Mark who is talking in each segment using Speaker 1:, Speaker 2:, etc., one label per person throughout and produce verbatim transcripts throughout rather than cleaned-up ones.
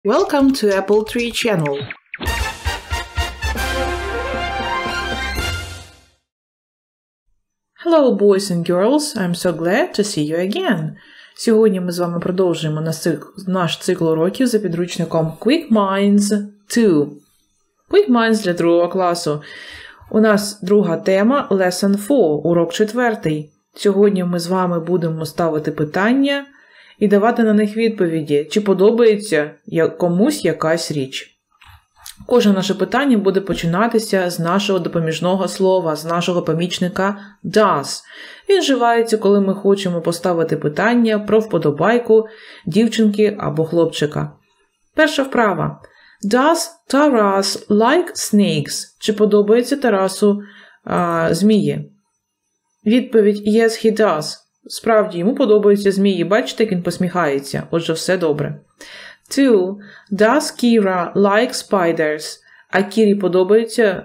Speaker 1: Welcome to Apple Tree Channel. Hello, boys and girls. I'm so glad to see you again. Сьогодні ми з вами продовжуємо наш цикл уроків за підручником Quick Minds два. Quick Minds для другого класу. У нас друга тема Lesson чотири, урок четвертий. Сьогодні ми з вами будемо ставити питання і давати на них відповіді, чи подобається комусь якась річ. Кожне наше питання буде починатися з нашого допоміжного слова, з нашого помічника does. Він вживається, коли ми хочемо поставити питання про вподобайку дівчинки або хлопчика. Перша вправа. Does Taras like snakes? Чи подобається Тарасу а, змії? Відповідь Yes, he does. Справді, йому подобаються змії. Бачите, як він посміхається. Отже, все добре. Two. Does Kira like spiders? А Кірі подобаються е,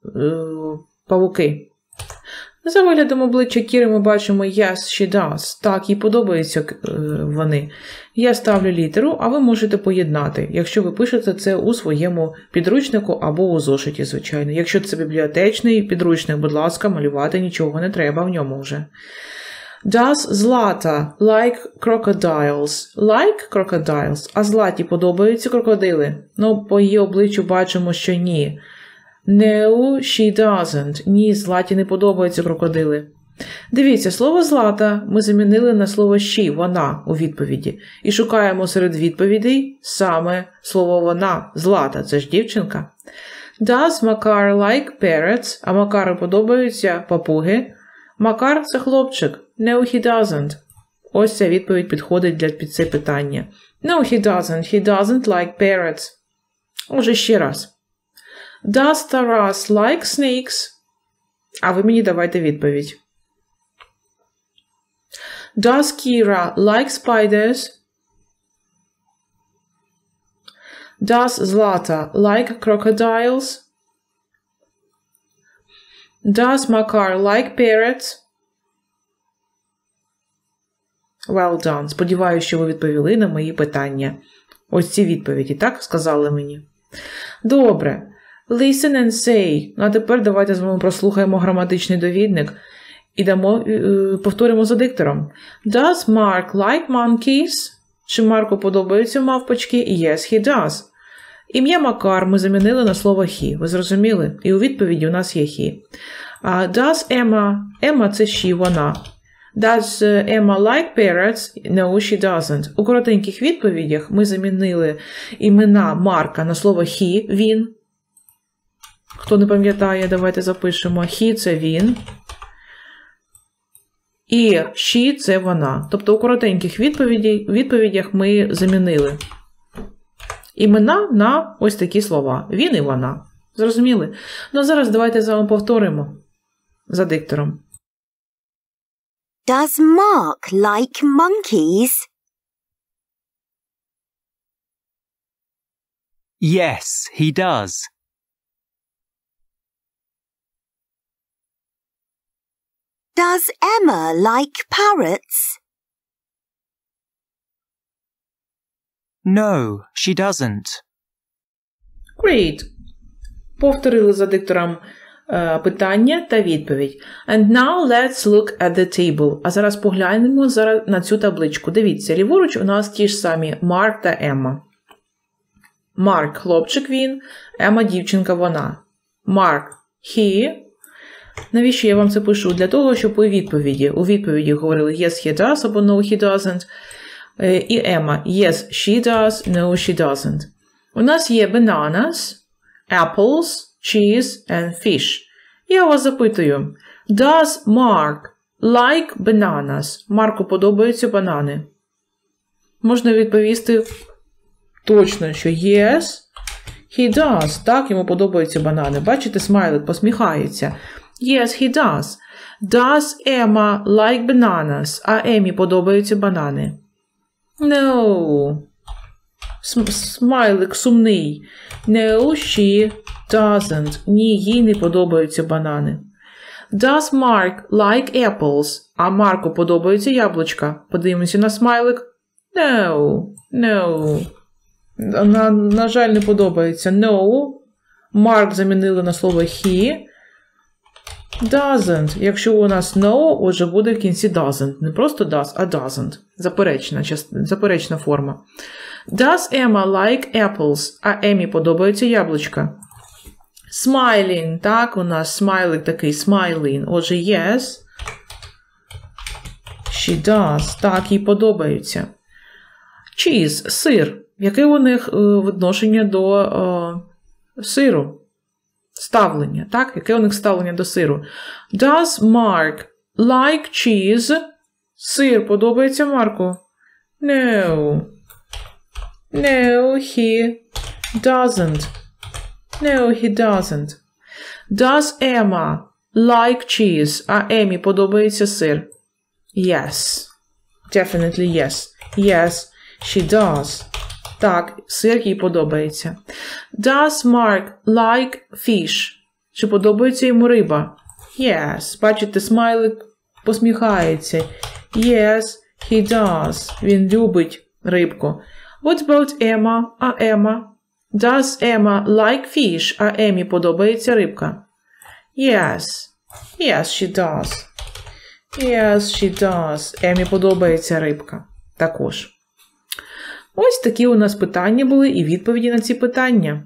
Speaker 1: павуки? За виглядом обличчя Кіри ми бачимо Yes, she does. Так, їй подобаються е, вони. Я ставлю літеру, а ви можете поєднати, якщо ви пишете це у своєму підручнику або у зошиті, звичайно. Якщо це бібліотечний підручник, будь ласка, малювати нічого не треба в ньому вже. Does Zlata like crocodiles? Like crocodiles? А Златі подобаються крокодили? Ну, по її обличчю бачимо, що ні. No, she doesn't. Ні, Златі не подобаються крокодили. Дивіться, слово Злата ми замінили на слово she, вона, у відповіді. І шукаємо серед відповідей саме слово вона, Злата, це ж дівчинка. Does Makar like parrots? А Макару подобаються папуги? Макар – це хлопчик. No, he doesn't. Ось ця відповідь підходить для під це питання. No, he doesn't. He doesn't like parrots. Отже, ще раз. Does Taras like snakes? А ви мені давайте відповідь. Does Kira like spiders? Does Zlata like crocodiles? Does Makar like parrots? Well done. Сподіваюся, що ви відповіли на мої питання. Ось ці відповіді, так? Сказали мені. Добре. Listen and say. Ну, а тепер давайте з вами прослухаємо граматичний довідник і дамо, е, повторимо за диктором. Does Mark like monkeys? Чи Марку подобаються мавпочки? Yes, he does. Ім'я Макар ми замінили на слово he. Ви зрозуміли? І у відповіді у нас є he. Uh, does Emma? Emma – це she, вона. Does Emma like parrots? No, she doesn't. У коротеньких відповідях ми замінили імена Марка на слово he, він. Хто не пам'ятає, давайте запишемо. He – це він. І she – це вона. Тобто у коротеньких відповідях ми замінили імена на ось такі слова. Він і вона. Зрозуміли? Ну, а зараз давайте з вами повторимо за диктором.
Speaker 2: Does Mark like monkeys?
Speaker 3: Yes, he does.
Speaker 2: Does Emma like parrots?
Speaker 3: No, she doesn't.
Speaker 1: Great. Повторили за диктором е, питання та відповідь. And now let's look at the table. А зараз поглянемо зараз на цю табличку. Дивіться, ліворуч у нас ті ж самі Марк та Емма. Марк – хлопчик він, Емма – дівчинка вона. Марк – he. Навіщо я вам це пишу? Для того, щоб у відповіді, у відповіді говорили yes, he does або no, he doesn't. Е, і Емма – yes, she does, no, she doesn't. У нас є bananas, apples, cheese and fish. Я вас запитую. Does Mark like bananas? Марку подобаються банани? Можна відповісти точно, що yes, he does. Так, йому подобаються банани. Бачите, смайлик посміхається. Yes, he does. Does Emma like bananas? А Емі подобаються банани? No. Смайлик сумний. No, she doesn't. Ні, їй не подобаються банани. Does Mark like apples? А Марку подобаються яблучка? Подивимося на смайлик. No, no. На, на жаль, не подобається. No. Mark замінили на слово he. Doesn't. Якщо у нас no, отже буде в кінці doesn't. Не просто does, а doesn't. Заперечна, заперечна форма. Does Emma like apples? А Емі подобаються яблучка. Smiling. Так, у нас смайлик такий, smiling. Отже, yes. She does. Так, їй подобаються. Cheese. Сир. Яке у них е, відношення до е, сиру? Ставлення, так? Яке у них ставлення до сиру? Does Mark like cheese? Сир подобається Марку? No. No, he doesn't. No, he doesn't. Does Emma like cheese? А Емі подобається сир? Yes. Definitely yes. Yes, she does. Так, сир їй подобається. Does Mark like fish? Чи подобається йому риба? Yes. Бачите, смайлик посміхається. Yes, he does. Він любить рибку. What about Emma? А Emma? Does Emma like fish? А Емі подобається рибка? Yes. Yes, she does. Yes, she does. Емі подобається рибка. Також. Ось такі у нас питання були і відповіді на ці питання.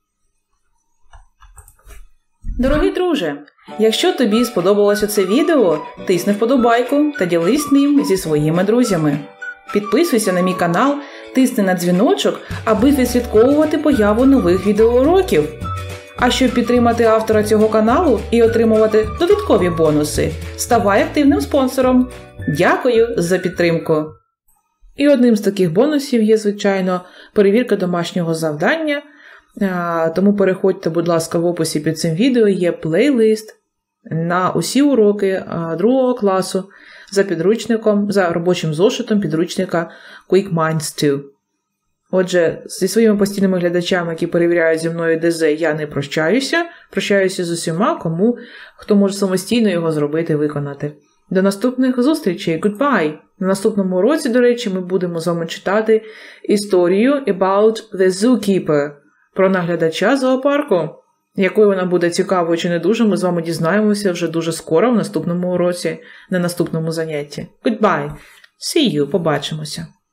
Speaker 1: Дорогий друже, якщо тобі сподобалося це відео, тисни вподобайку та ділись ним зі своїми друзями. Підписуйся на мій канал, тисни на дзвіночок, аби відслідковувати появу нових відеоуроків. А щоб підтримати автора цього каналу і отримувати додаткові бонуси, ставай активним спонсором. Дякую за підтримку! І одним з таких бонусів є, звичайно, перевірка домашнього завдання. Тому переходьте, будь ласка, в описі під цим відео є плейлист на усі уроки другого класу за підручником, за робочим зошитом підручника Quick Minds два. Отже, зі своїми постійними глядачами, які перевіряють зі мною ДЗ, я не прощаюся. Прощаюся з усіма, кому, хто може самостійно його зробити, виконати. До наступних зустрічей. Goodbye! На наступному уроці, до речі, ми будемо з вами читати історію about the zookeeper, про наглядача зоопарку. Якою вона буде цікавою чи не дуже, ми з вами дізнаємося вже дуже скоро, в наступному уроці, на наступному занятті. Goodbye! See you! Побачимося!